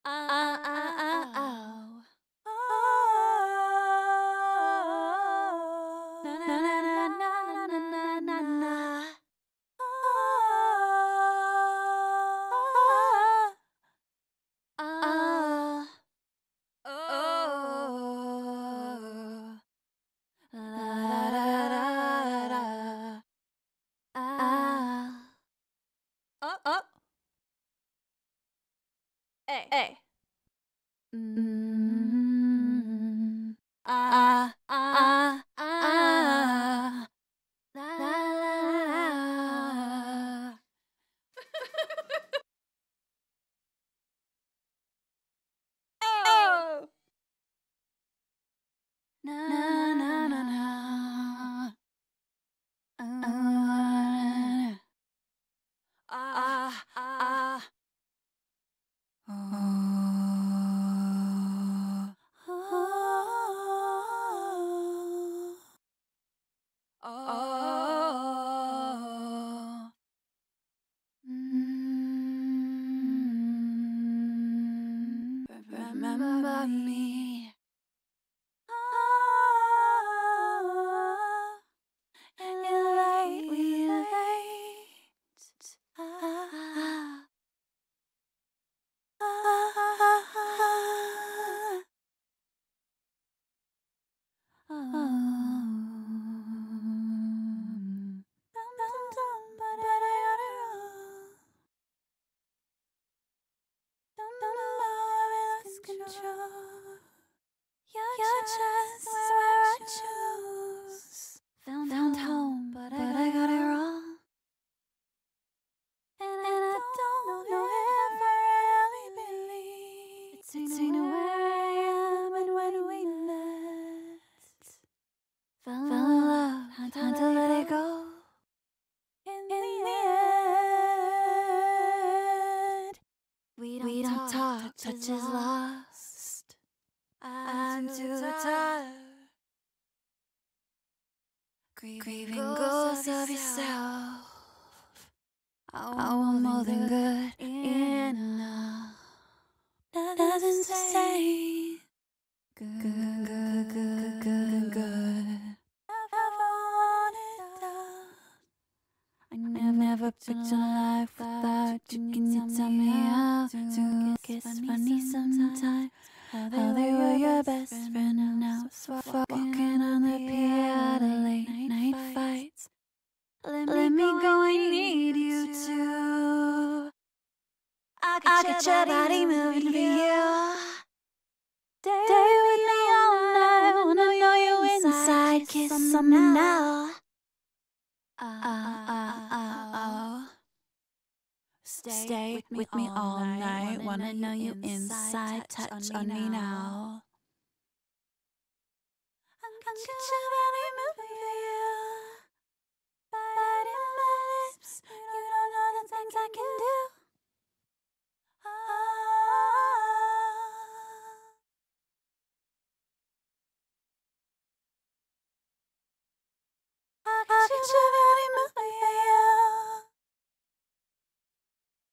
Remember me. Your chest is where I choose. Found home, but I got it wrong. And I don't know if I really believe it's ain't where I am and when we met. Fell in love, had to let it go. In the end, we don't talk, touch is lost. I'm too tired. Grieving ghosts of yourself. I want more than good enough. Nothing's the same. Good. Never wanted that. I never pictured life without you. Can you tell me how to kiss funny sometimes? How they were your best friend and now walking on the pier to late night fights. Let me go, I need you to. I get your body moving for you. Stay with me all night, wanna know you inside. Kiss on me now. Stay with me all night, wanna know you inside. Touch on me now. I get your body moving for you. Biting my lips, you don't know the things I can do.